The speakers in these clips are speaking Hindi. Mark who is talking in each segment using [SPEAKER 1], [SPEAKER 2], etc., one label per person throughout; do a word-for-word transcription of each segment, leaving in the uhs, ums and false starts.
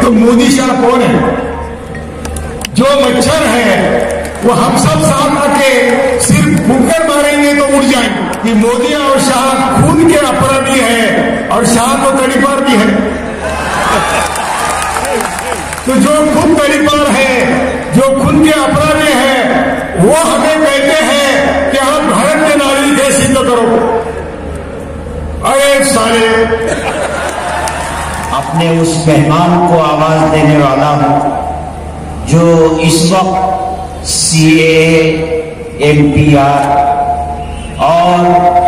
[SPEAKER 1] तो मोदी शाह कौन है? जो मच्छर है वो हम सब साथ आके सिर्फ फुंकर मारेंगे तो उड़ जाएंगे कि मोदी और शाह खून के अपराधी है और शाह तो तड़ीपार भी है। तो जो खून तड़ीपार है, जो खून के अपराधी है, वो हमें कहते हैं कि आप भारत के नागरिक है, सिद्ध करो। अरे साले,
[SPEAKER 2] अपने उस मेहमान को आवाज देने वाला हूं जो इस वक्त सीए, एमपीआर और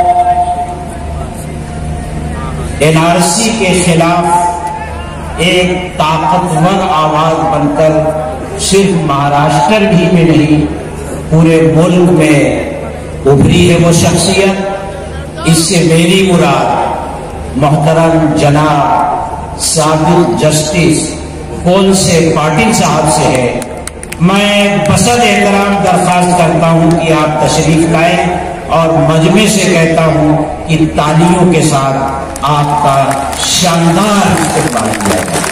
[SPEAKER 2] एनआरसी के खिलाफ एक ताकतवर आवाज बनकर सिर्फ महाराष्ट्र भी में नहीं पूरे मुल्क में उभरी है वो शख्सियत। इससे मेरी मुराद मोहतरम जनाब साबिक जस्टिस कौन से पाटिल साहब से है। मैं बसद एहतराम दरख्वास्त करता हूं कि आप तशरीफ लाएं और मजमे से कहता हूं कि तालियों के साथ आपका शानदार इस्तेमाल किया जाए।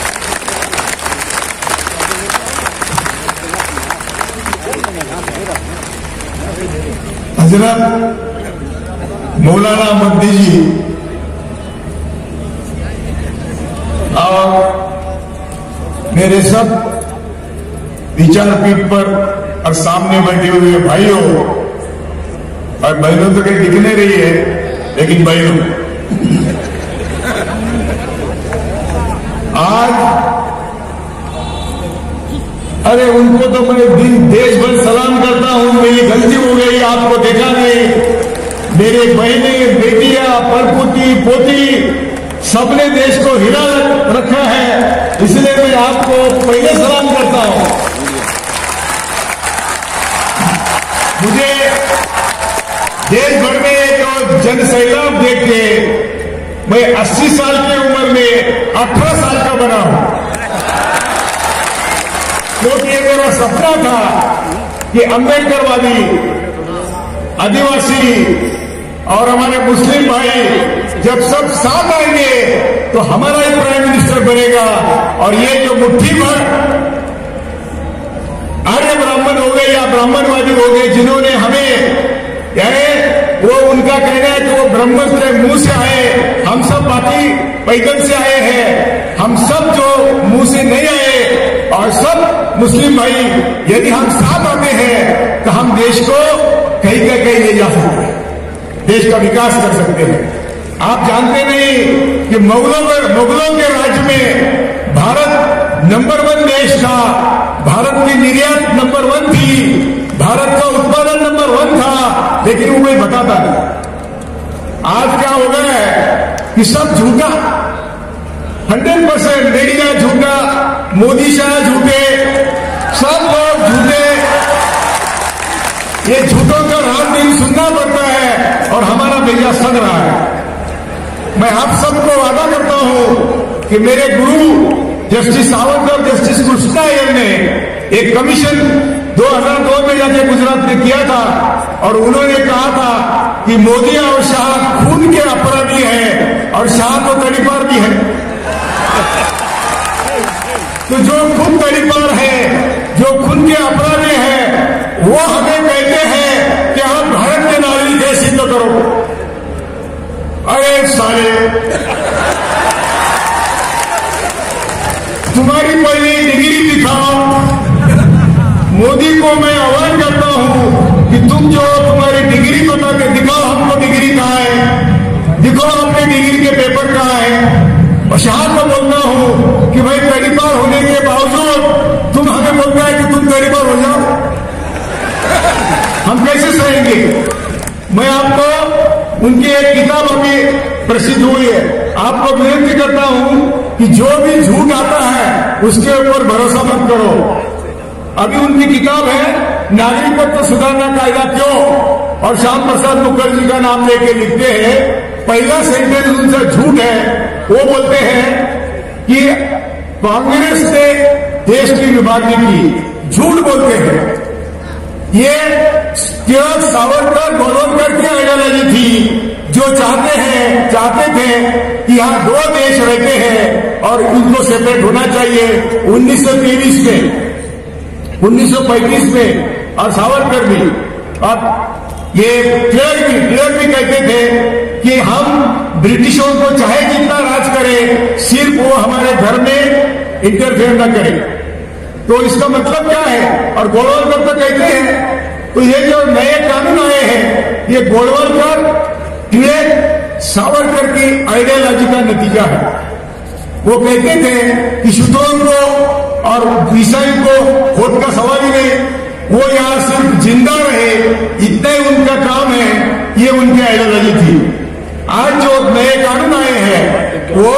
[SPEAKER 1] हजरत मौलाना मद्दी जी और मेरे सब विचारपीठ पर और सामने बैठे हुए भाइयों और बहनों तो कहीं दिख नहीं रही है, लेकिन बहनों आज, अरे उनको तो मैं दिन देश भर सलाम करता हूं। मेरी गलती हो गई, आपको देखा नहीं। मेरे बहनें, बेटियां, परपोती, पोती सबने देश को हिला रखा है, इसलिए मैं आपको पहले सलाम करता हूं। मुझे देश भर में जो जन सैलाब देख के मैं अस्सी साल की उम्र में अठारह साल का बना हूं, क्योंकि ये मेरा सपना था कि अम्बेडकरवादी, आदिवासी और हमारे मुस्लिम भाई जब सब साथ आएंगे तो हमारा ही प्राइम मिनिस्टर बनेगा। और ये जो मुट्ठी भर आर्य ब्राह्मण हो गए या ब्राह्मणवादी हो गए जिन्होंने हमें, यानी वो उनका कहना है कि वो ब्रह्मस्त्र मुंह से आए, हम सब बाकी पैदल से आए हैं। हम सब जो मुंह से नहीं आए और सब मुस्लिम भाई, यदि हम साथ आते हैं तो हम देश को कहीं का कहीं ले जा सकते हैं, देश का विकास कर सकते हैं। आप जानते नहीं कि मुगलों मुगलों के राज्य में भारत नंबर वन देश था, भारत की निर्यात नंबर वन थी, भारत का उत्पादन नंबर वन था, लेकिन वो कोई बताता नहीं। आज क्या हो गया है कि सब झूठा, हंड्रेड परसेंट मीडिया झूठा, मोदी शाह झूठे, सब लोग झूठे। ये झूठों का रात दिन सुनना पड़ता है और हमारा भैया सड़ रहा है। मैं आप सबको वादा करता हूं कि मेरे गुरु जस्टिस सावंत और जस्टिस कृष्णा अय्यर ने एक कमीशन दो हज़ार दो में जाके गुजरात में किया था और उन्होंने कहा था कि मोदी और शाह खून के अपराधी हैं और शाह तो तड़ीपार भी है। तो जो खून तड़ीपार है, जो खून के अपराधी हैं, वो हमें कहते हैं कि आप भारत के नागरिक है, सिद्ध करो। अरे साले, तुम्हारी पहले डिग्री दिखाओ। मोदी को मैं आह्वान करता हूं कि तुम जो तुम्हारी डिग्री बता के दिखाओ, हमको डिग्री कहाँ है, दिखाओ अपने डिग्री के पेपर कहाँ है। और शाह को बोलता हूं कि भाई तड़ीपार होने के बावजूद तुम हमें बोलता है कि तुम तड़ीपार हो जाओ, हम कैसे सहेंगे। मैं आपको उनकी एक किताब अभी प्रसिद्ध हुई है, आपको विनती करता हूं कि जो भी झूठ आता है उसके ऊपर भरोसा मत करो। अभी उनकी किताब है नागरिकत्व सुधारना कायदा क्यों, और श्याम प्रसाद मुखर्जी का नाम लेके लिखते हैं। पहला सेंटेंस उनसे झूठ है, वो बोलते हैं कि कांग्रेस ने देश की विभाजन की, झूठ बोलते हैं। ये केवल सावरकर गोलवलकर की आइडियोलॉजी थी जो चाहते हैं चाहते थे कि यहाँ दो देश रहते हैं और उनको सेपरेट होना चाहिए उन्नीस सौ तेईस में, उन्नीस सौ पैंतीस में, और सावरकर भी और ये टिळक भी टिळक भी कहते थे कि हम ब्रिटिशों को चाहे जितना राज करें, सिर्फ वो हमारे धर्म में इंटरफेयर न करें। तो इसका मतलब क्या है? और गोलवलकर तो कहते हैं, तो ये जो नए कानून आए हैं ये गोलवलकर, टिळक, सावरकर की आइडियोलॉजी का नतीजा है। वो कहते थे कि शूद्रों को और ईसाई को वोट का सवाल ही नहीं, वो यहां सिर्फ जिंदा रहे इतना ही उनका काम है, ये उनकी आइडियोलॉजी थी। आज जो नए कानून आए हैं वो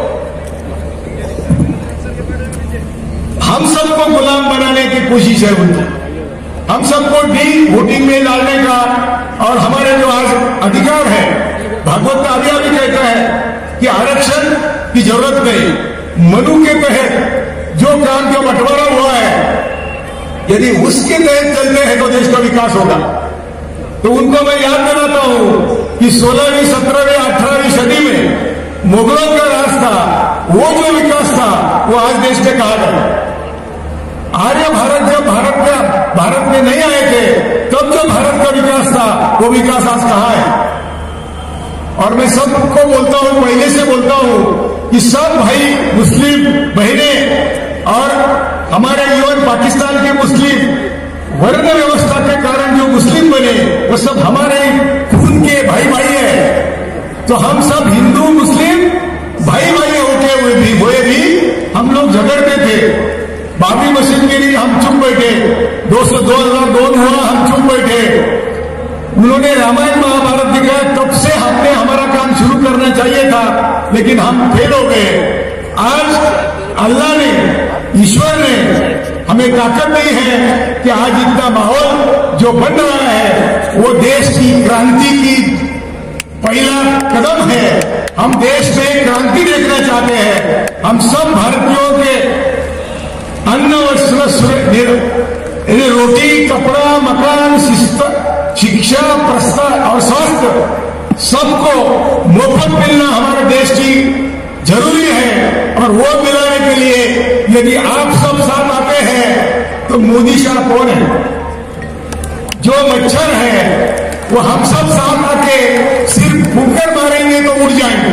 [SPEAKER 1] हम सबको गुलाम बनाने की कोशिश है उनकी, हम सबको डी वोटिंग में डालने का, और हमारे जो आज अधिकार है, भागवत का अभी अभी कहता है कि आरक्षण की जरूरत नहीं, मनु के तहत जो काम का बंटवारा हुआ है यदि उसके तहत चलते हैं तो देश का विकास होगा। तो उनको मैं याद दिलाता हूं कि सोलहवीं, सत्रहवीं, अठारहवीं सदी में मुगलों का राज था, वो जो विकास था वो आज देश में कहा गया। आर्य भारत जब भारत में भारत में नहीं आए थे तब जो भारत का विकास था वो विकास आज कहाँ है? और मैं सबको बोलता हूं, पहले से बोलता हूं कि सब भाई मुस्लिम बहने और हमारे यूएन पाकिस्तान के मुस्लिम वर्ण व्यवस्था के कारण जो मुस्लिम बने वो सब हमारे खून के भाई भाई है। तो हम सब हिंदू मुस्लिम भाई भाई होते हुए भी हुए भी हम लोग झगड़ते थे। बाबरी मस्जिद के लिए हम चुप बैठे, दो सौ दो हजार दो हुआ हम चुप बैठे, उन्होंने रामायण महाभारत दिखाया, तब से हमने हमारा काम शुरू करना चाहिए था लेकिन हम फेल हो गए। आज अल्लाह ने, ईश्वर ने हमें ताकत दी है कि आज इतना माहौल जो बन रहा है वो देश की क्रांति की पहला कदम है। हम देश में क्रांति देखना चाहते हैं। हम सब भारतीयों के अन्न वस्त्र, रोटी, कपड़ा, मकान, शिक्षा, प्रस्ताव और स्वास्थ्य सबको मुफ्त मिलना हमारे देश की जरूरी है। और वो मिलाने के लिए यदि आप सब साथ आते हैं तो मोदी शाह कौन है? जो मच्छर है वो हम सब साथ आके सिर्फ फूंकर मारेंगे तो उड़ जाएंगे।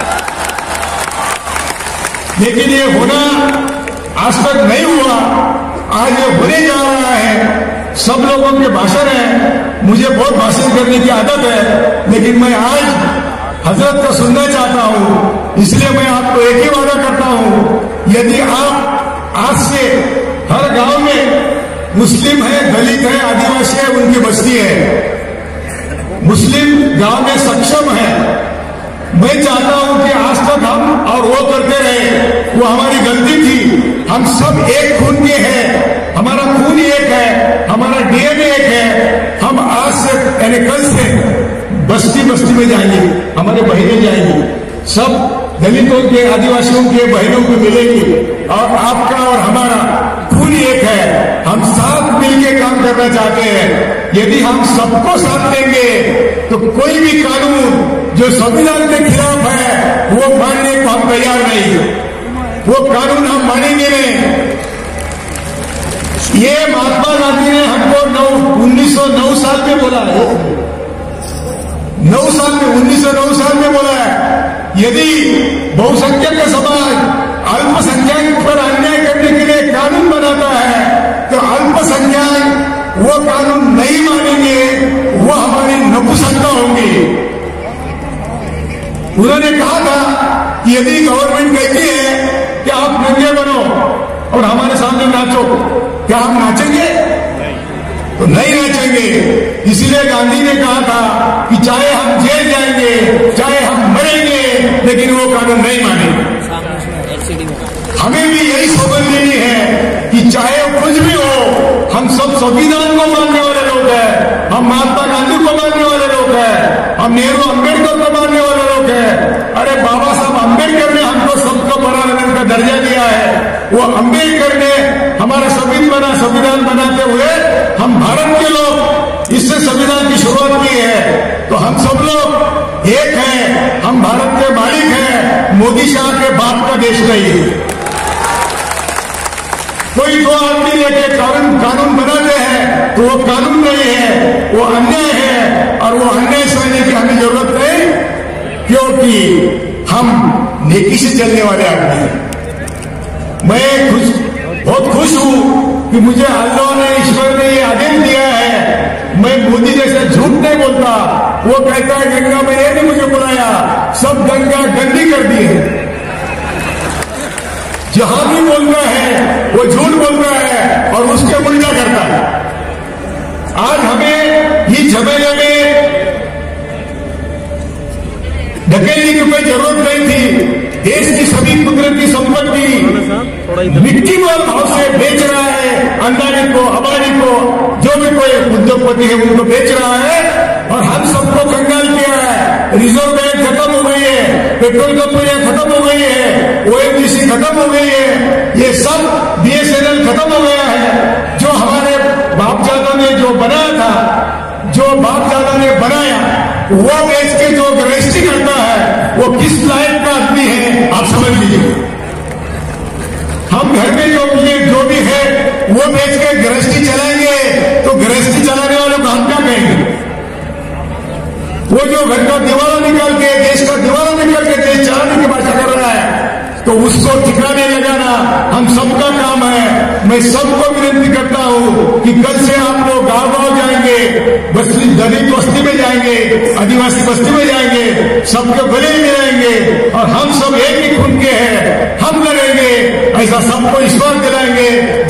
[SPEAKER 1] लेकिन ये होना आज तक नहीं हुआ, आज ये होने जा रहा है। सब लोगों के भाषण है, मुझे बहुत भाषण करने की आदत है, लेकिन मैं आज हजरत का सुनना चाहता हूं, इसलिए मैं आपको एक ही वादा करता हूं, यदि आप आज से हर गांव में मुस्लिम है, दलित है, आदिवासी है, उनकी बस्ती है, मुस्लिम गांव में सक्षम है, मैं चाहता हूं कि आज तक हम और वो करते रहे, वो हमारी गलती थी। हम सब एक खून के हैं, हमारा खून एक है, हमारा डीएनए एक है। हम आज से यानी कल से बस्ती बस्ती में जाएंगे, हमारे बहनें जाएंगी, सब दलितों के, आदिवासियों के बहनों को मिलेंगी, और आपका और हमारा खून एक है। हम साथ मिलकर काम करना चाहते हैं। यदि हम सबको साथ देंगे तो कोई भी कानून जो संविधान के खिलाफ है वो मानने को हम तैयार नहीं, वो कानून हम मानेंगे नहीं। ये महात्मा गांधी ने हमको नौ उन्नीस सौ नौ साल में बोला है, नौ साल में उन्नीस सौ नौ साल में बोला है, यदि बहुसंख्यक का समाज अल्पसंख्यक पर अन्याय करने के लिए कानून बनाता है तो अल्पसंख्यक वो कानून नहीं मानेंगे, वो हमारी नपुंसकता होंगी। उन्होंने कहा था कि यदि गवर्नमेंट कहती है कि आप नंगे बनो और हमारे सामने नाचो, क्या हम नाचेंगे? तो नहीं नाचेंगे। इसीलिए गांधी ने कहा था कि चाहे हम जेल जाएंगे, चाहे हम मरेंगे, लेकिन वो कानून नहीं मानेंगे। हमें भी यही सौगंध लेनी है कि चाहे कुछ भी हो, हम सब संविधान को मानने वाले लोग हैं, हम महात्मा गांधी को मानने वाले लोग हैं, हम नेहरू अम्बेडकर को मानने वाले लोग हैं। अरे बाबा साहब अम्बेडकर ने हमको सबको बराबर का दर्जा दिया है। वो अम्बेडकर ने हमारा संविधान बना संविधान बनाते हुए हम भारत के लोग इससे संविधान की शुरुआत की है। तो हम सब लोग एक है, हम भारत के मालिक हैं, मोदी शाह के बाप का देश नहीं है। कोई दो आदमी लेके कानून कानून बनाते हैं तो वो कानून नहीं है, वो अन्याय है, और वो अन्याय सहने की हमें जरूरत नहीं, क्योंकि हम नेकी से चलने वाले आदमी हैं। मैं खुश बहुत खुश हूं कि मुझे अल्लाह ने, ईश्वर ने ये आदेश दिया है। मैं मोदी जैसे झूठ नहीं बोलता। वो कहता है गंगा मैया ने मुझे बुलाया, सब गंगा गंदी कर दी है। जहां भी बोलता है वो झूठ बोलता है और उसके उल्टा करता है। आज हमें ये झमेले में ढकेलने की कोई जरूरत नहीं थी। देश की सभी कुदरती संपत्ति मिट्टी मोल भाव से बेच रहा है, अंदानी को, अबानी को, जो भी कोई उद्योगपति है उनको बेच रहा है, और हम सबको कंगाल किया है। रिजर्व बैंक खत्म हो गई है, पेट्रोल कंपनियां खत्म हो गई है, ओएनजीसी खत्म हो गई है, ये सब बीएसएनएल खत्म हो गया है। जो हमारे बाप दादा ने जो बनाया था, जो बाप दादा ने बनाया, वो बेच के जो गृहस्थी करता है, वो किस लायक का आदमी है आप समझ लीजिए। हम घर में जो ये जो भी है वो बेच के गृहस्थी चलाएंगे तो गृहस्थी चलाने वालों को हम क्या कहेंगे? वो जो घर का दीवारा निकाल के, देश का दीवारा निकाल के देश चलाने की भाषा कर रहा है, तो उसको ठिकाने लगाना हम सबका काम है। मैं सबको विनती करता हूं कि कल से आप लोग गांव गांव जाएंगे, बस्ती दलित बस्ती में जाएंगे, आदिवासी बस्ती में जाएंगे, सबके गले मिलाएंगे, और हम सब एक ही खून के हैं, हम लड़ेंगे, ऐसा सबको ईश्वर दिलाएंगे।